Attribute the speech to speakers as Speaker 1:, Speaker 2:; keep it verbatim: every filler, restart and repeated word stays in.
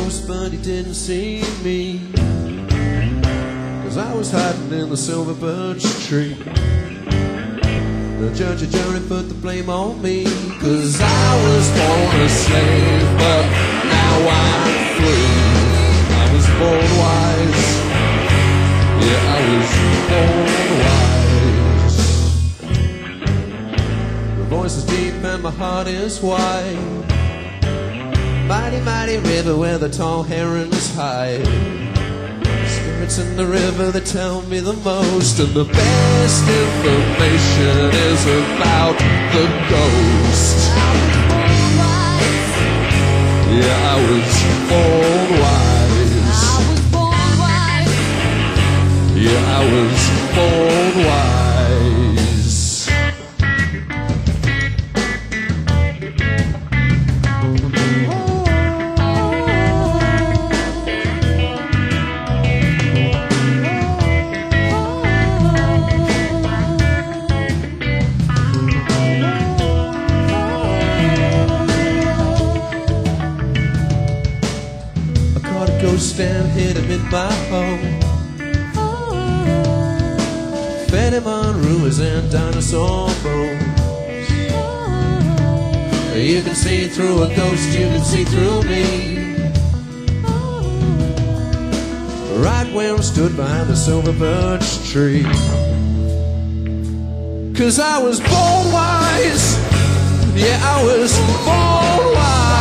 Speaker 1: ghost, but he didn't see me, 'cause I was hiding in the silver birch tree. The judge and jury put the blame on me, 'cause I was born a slave, but now I'm free. I was born wise, yeah, I was born wise. The voice is deep and my heart is wide. Mighty, mighty river where the tall herons hide. Spirits in the river that tell me the most, and the best information is about the ghost. Yeah, I was born wise.
Speaker 2: I was born wise.
Speaker 1: Yeah, I was born wise. Ghost and hid him in my home. Fed him on ruins and dinosaur bones. You can see through a ghost, you can see through me. Right where I stood behind the silver birch tree. 'Cause I was born wise. Yeah, I was born wise.